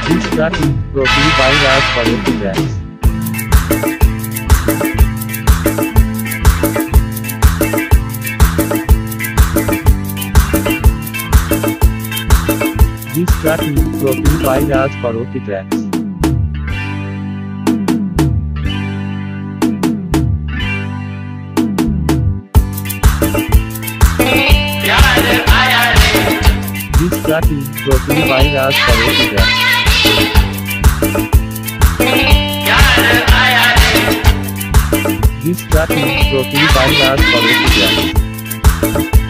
This track is brought to you by Raj Parvati Tracks. This track is brought to you by Raj Parvati Tracks. This track is brought to you by Raj Parvati Tracks. This track is brought to you by Raj Parvati Tracks.